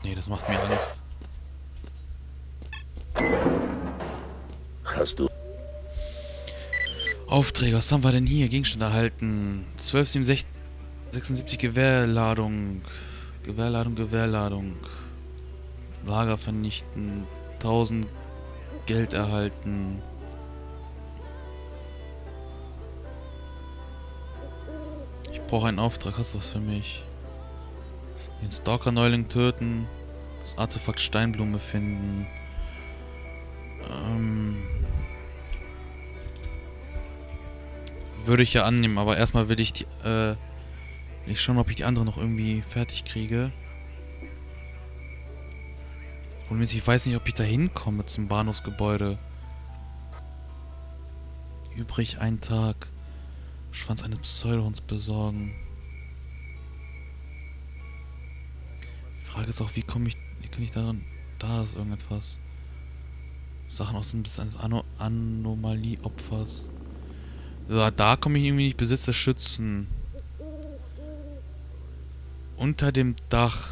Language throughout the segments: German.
Nee, das macht mir Angst. Hast du... Aufträge, was haben wir denn hier? Gegenstand erhalten. 1276 Gewehrladung. Gewehrladung. Lager vernichten. 1000 Geld erhalten. Ich brauche einen Auftrag. Hast du was für mich? Den Stalker-Neuling töten. Das Artefakt Steinblume finden. Würde ich ja annehmen, aber erstmal will ich will ich schauen, ob ich die andere noch irgendwie fertig kriege. Und ich weiß nicht, ob ich da hinkomme zum Bahnhofsgebäude. Übrig ein Tag. Schwanz eines Pseudohunds besorgen. Die Frage ist auch, wie kann ich daran... Da ist irgendetwas. Sachen aus dem Besitz eines Anomalieopfers. So, da komme ich irgendwie nicht. Besitz des Schützen. Unter dem Dach.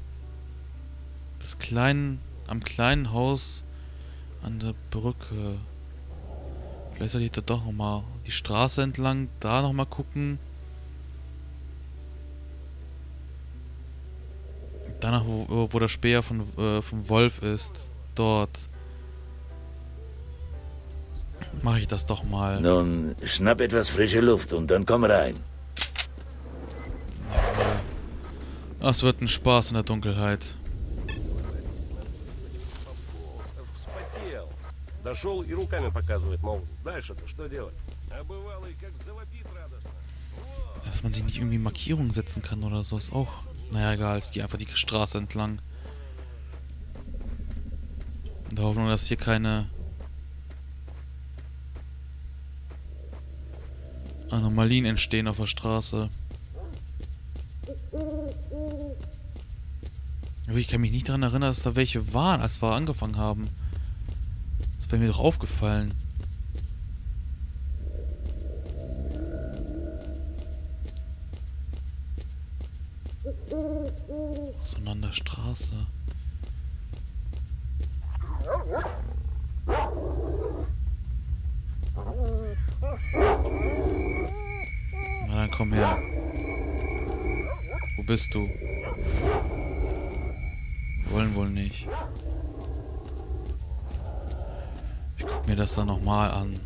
Am kleinen Haus an der Brücke. Vielleicht sollte ich da doch nochmal die Straße entlang, da nochmal gucken. Danach, wo der Speer vom Wolf ist. Dort. Mache ich das doch mal. Nun, schnapp etwas frische Luft und dann komm rein. Das wird ein Spaß in der Dunkelheit. Дошел и руками показывает, мол, дальше-то что делать? А бывало и как завопит радостно. Dass man sich nicht irgendwie Markierungen setzen kann oder so, ist auch... Naja, egal. Ich gehe einfach die Straße entlang. In der Hoffnung, dass hier keine... Anomalien entstehen auf der Straße. Aber ich kann mich nicht daran erinnern, dass da welche waren, als wir angefangen haben. Das wäre mir doch aufgefallen. So an der Straße. Na dann komm her. Wo bist du? Wollen wohl nicht. Ich guck mir das dann nochmal an.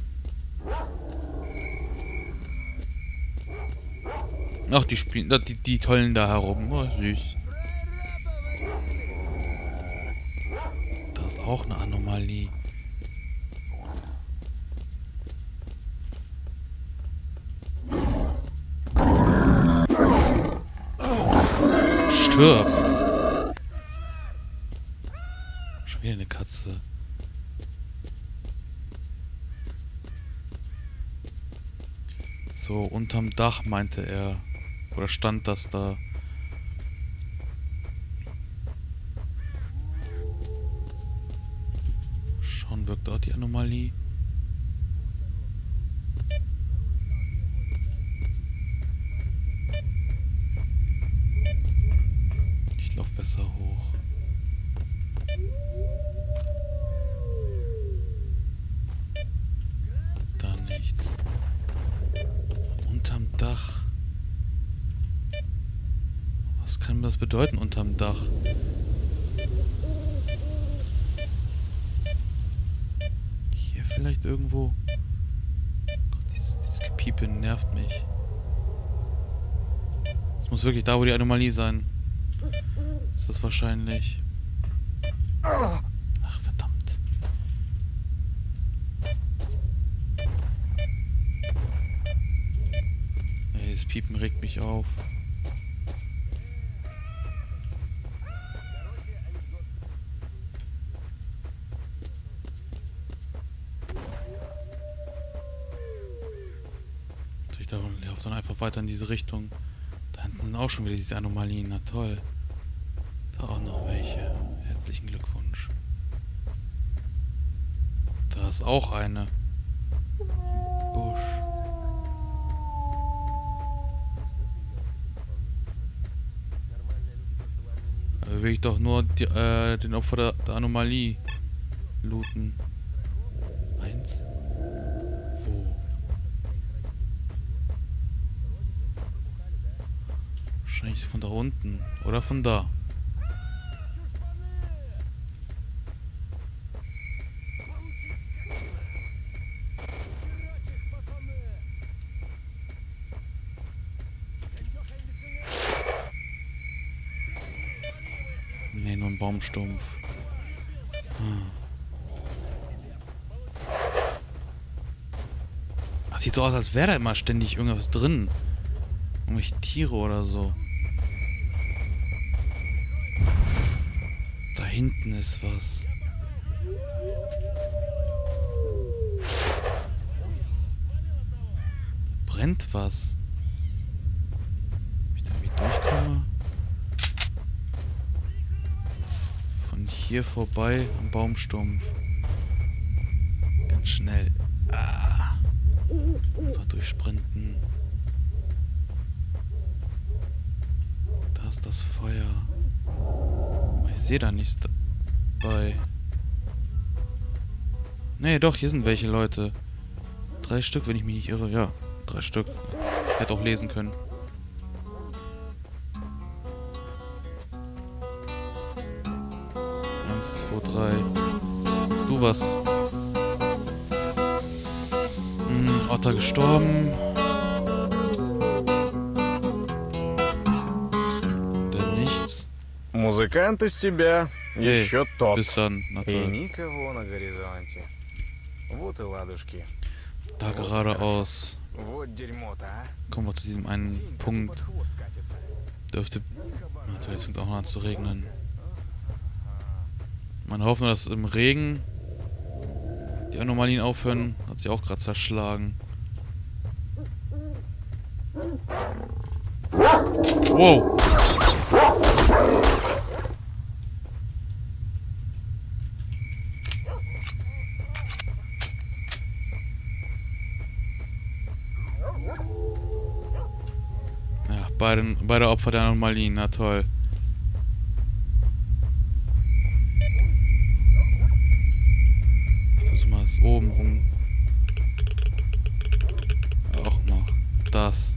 Ach, die spielen, die tollen da herum. Oh, süß. Das ist auch eine Anomalie. Stirb! Schon wieder eine Katze. So, unterm Dach meinte er. Oder stand das da? Schon wirkt dort die Anomalie. Ich laufe besser hoch. Da nichts. Unterm Dach. Was kann das bedeuten unterm Dach? Hier vielleicht irgendwo. Gott, dieses Gepiepe nervt mich. Das muss wirklich da, wo die Anomalie sein. Ist das wahrscheinlich. Ach, verdammt. Ey, das Piepen regt mich auf. Ich laufe dann einfach weiter in diese Richtung. Da hinten sind auch schon wieder diese Anomalien. Na toll. Da auch noch welche. Herzlichen Glückwunsch. Da ist auch eine. Busch. Dafür will ich doch nur den Opfer der Anomalie looten. 1? Wo? Wahrscheinlich von da unten. Oder von da. Ne, nur ein Baumstumpf. Das sieht so aus, als wäre da immer ständig irgendwas drin. Irgendwelche Tiere oder so. Da hinten ist was. Da brennt was. Ob ich da irgendwie durchkomme? Von hier vorbei am Baumstumpf. Ganz schnell. Einfach durchsprinten. Da ist das Feuer. Aber ich sehe da nichts dabei. Nee, doch, hier sind welche Leute. 3 Stück, wenn ich mich nicht irre. Ja, 3 Stück. Hätte auch lesen können. Eins, zwei, 3. Hast du was? Otter gestorben. Dann nichts. Музыкант из тебя еще тот. Bis dann, И natürlich. никого на горизонте. Вот и ладушки. Da geradeaus. Вот дерьмо-то, а. Kommen wir zu diesem einen День как Punkt. под хвост катится. Dürfte... Natürlich, es fängt auch noch an zu regnen. Man hofft nur, dass im Regen die Anomalien aufhören. Hat sich auch gerade zerschlagen. Wow! Ja, beide Opfer der Anomalien, na toll. Ich versuche mal das oben rum. Auch noch das.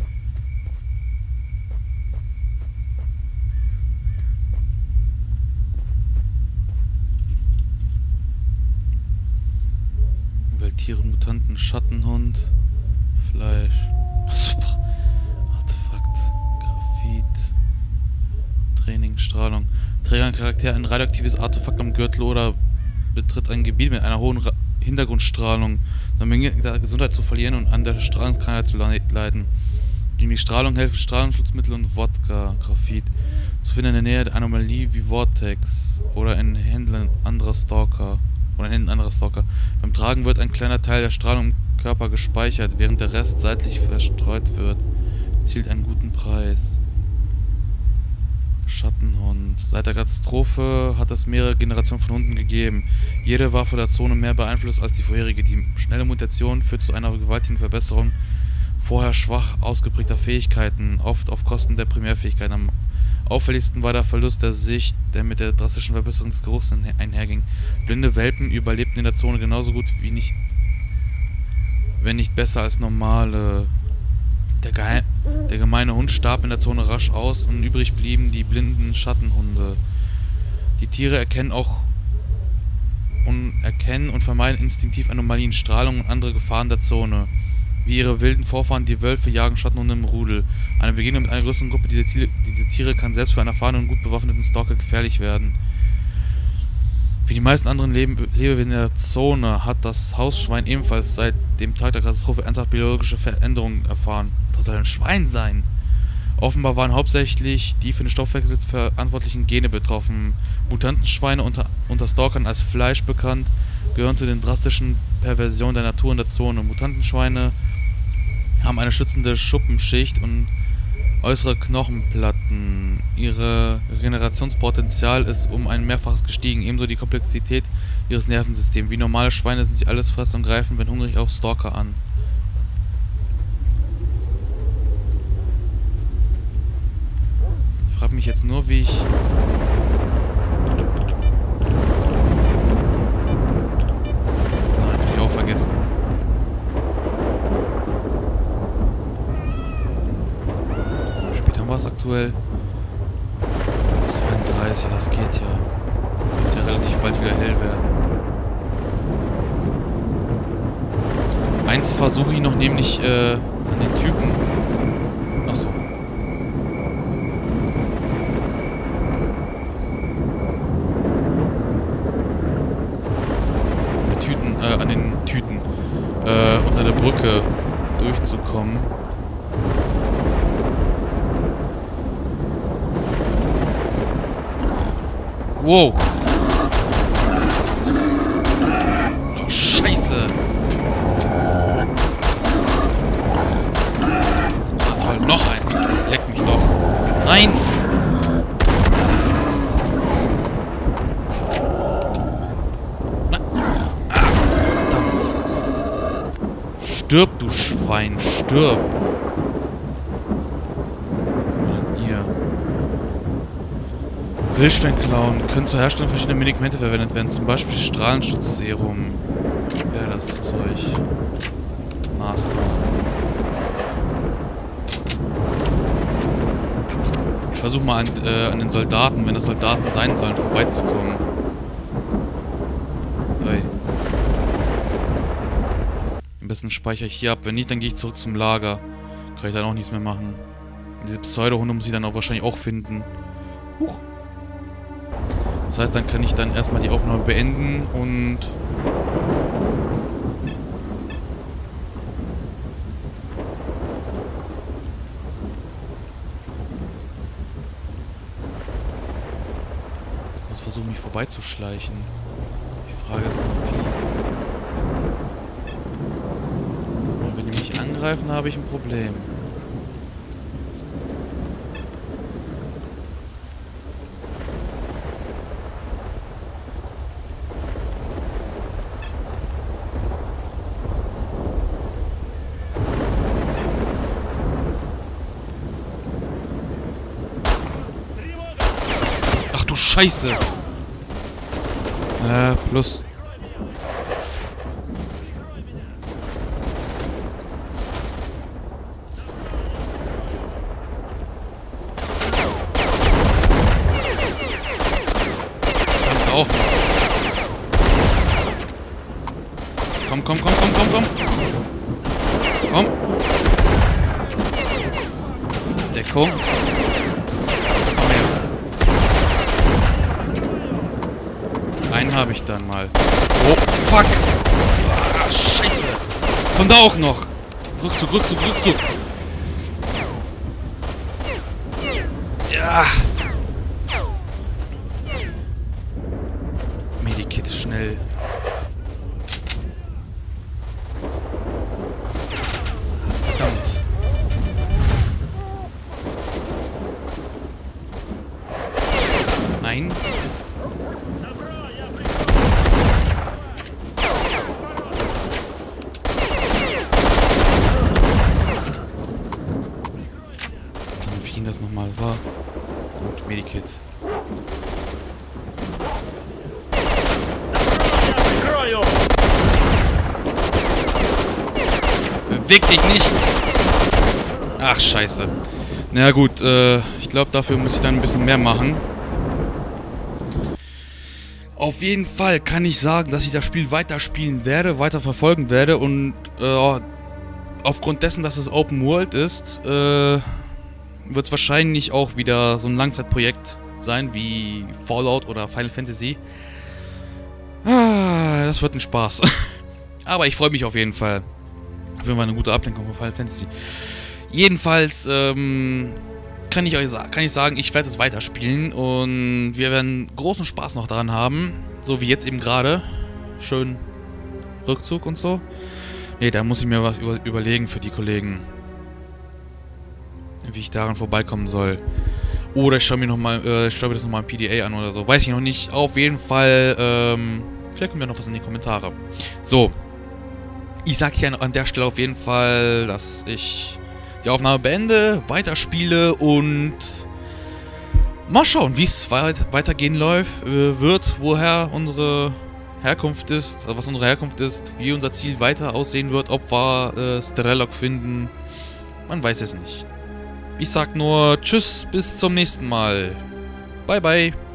Tiere, Mutanten, Schattenhund, Fleisch, super, Artefakt, Graphit, Training, Strahlung. Träger ein Charakter ein radioaktives Artefakt am Gürtel oder betritt ein Gebiet mit einer hohen Hintergrundstrahlung, um der Gesundheit zu verlieren und an der Strahlungskrankheit zu leiden. Gegen die Strahlung helfen Strahlungsschutzmittel und Wodka, Graphit. Zu finden in der Nähe der Anomalie wie Vortex oder in Händen anderer Stalker. Beim Tragen wird ein kleiner Teil der Strahlung im Körper gespeichert, während der Rest seitlich verstreut wird. Erzielt einen guten Preis. Schattenhund. Seit der Katastrophe hat es mehrere Generationen von Hunden gegeben. Jede war von der Zone mehr beeinflusst als die vorherige. Die schnelle Mutation führt zu einer gewaltigen Verbesserung vorher schwach ausgeprägter Fähigkeiten, oft auf Kosten der Primärfähigkeiten. Am auffälligsten war der Verlust der Sicht, der mit der drastischen Verbesserung des Geruchs einherging. Blinde Welpen überlebten in der Zone genauso gut wie nicht, wenn nicht besser als normale. Der gemeine Hund starb in der Zone rasch aus und übrig blieben die blinden Schattenhunde. Die Tiere erkennen und vermeiden instinktiv Anomalien, Strahlung und andere Gefahren der Zone. Wie ihre wilden Vorfahren, die Wölfe, jagen Schattenhunde im Rudel. Eine Begegnung mit einer größeren Gruppe dieser Tiere kann selbst für einen erfahrenen und gut bewaffneten Stalker gefährlich werden. Wie die meisten anderen Lebewesen in der Zone hat das Hausschwein ebenfalls seit dem Tag der Katastrophe ernsthaft biologische Veränderungen erfahren. Das soll ein Schwein sein. Offenbar waren hauptsächlich die für den Stoffwechsel verantwortlichen Gene betroffen. Mutantenschweine, unter Stalkern als Fleisch bekannt, gehören zu den drastischen Perversionen der Natur in der Zone. Mutantenschweine haben eine schützende Schuppenschicht und äußere Knochenplatten. Ihre Regenerationspotenzial ist um ein Mehrfaches gestiegen, ebenso die Komplexität ihres Nervensystems. Wie normale Schweine sind sie alles fressen und greifen, wenn hungrig, auch Stalker an. Ich frage mich jetzt nur, wie ich aktuell? 32, das geht ja. Wird ja relativ bald wieder hell werden. Eins versuche ich noch, nämlich an den Typen. Achso. An den Tüten unter der Brücke durchzukommen. Wow! Oh, Scheiße! Ah, toll, noch ein! Leck mich doch! Nein! Stirb, du Schwein, stirb! Was haben wir denn hier? Wildschweinklauen können zur Herstellung verschiedener Medikamente verwendet werden, zum Beispiel Strahlenschutzserum. Ja, das Zeug. Nachladen. Ich versuche mal an den Soldaten, wenn das Soldaten sein sollen, vorbeizukommen. Hey. Am besten speichere ich hier ab. Wenn nicht, dann gehe ich zurück zum Lager. Kann ich dann auch nichts mehr machen. Diese Pseudo-Hunde muss ich dann auch wahrscheinlich auch finden. Huch. Das heißt, dann kann ich dann erstmal die Aufnahme beenden und... Ich muss versuchen, mich vorbeizuschleichen. Die Frage ist nur, wie... Wenn die mich angreifen, habe ich ein Problem. Ach du Scheiße! Plus. Auch. Komm. Komm. Deckung. Komm her. Einen habe ich dann mal. Oh, fuck. Ah, Scheiße. Von da auch noch. Rückzug. Ja. Medikit schnell. Verdammt. Nein. Wie das nochmal war. Gut, Medikit. Beweg dich nicht! Ach, scheiße. Na gut, ich glaube, dafür muss ich dann ein bisschen mehr machen. Auf jeden Fall kann ich sagen, dass ich das Spiel weiterspielen werde, weiter verfolgen werde und aufgrund dessen, dass es Open World ist, wird es wahrscheinlich auch wieder so ein Langzeitprojekt sein, wie Fallout oder Final Fantasy. Das wird ein Spaß. Aber ich freue mich auf jeden Fall. Auf jeden Fall eine gute Ablenkung von Final Fantasy. Jedenfalls kann ich sagen, ich werde es weiterspielen und wir werden großen Spaß noch daran haben. So wie jetzt eben gerade. Schön Rückzug und so. Ne, da muss ich mir was überlegen für die Kollegen. Wie ich daran vorbeikommen soll. Oder ich schaue mir das nochmal im PDA an oder so. Weiß ich noch nicht. Auf jeden Fall, vielleicht kommt ja noch was in die Kommentare. So. Ich sage hier an der Stelle auf jeden Fall, dass ich die Aufnahme beende, weiterspiele und mal schauen, wie es weitergehen wird, woher unsere Herkunft ist, also was unsere Herkunft ist, wie unser Ziel weiter aussehen wird, ob wir Strelok finden. Man weiß es nicht. Ich sag nur Tschüss, bis zum nächsten Mal. Bye, bye.